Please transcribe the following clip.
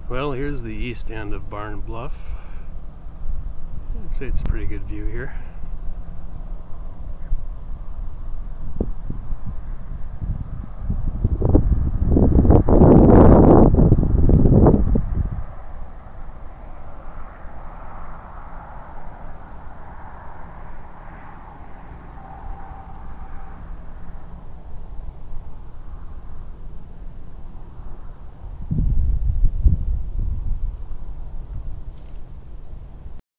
Well, here's the east end of Barn Bluff. I'd say it's a pretty good view here.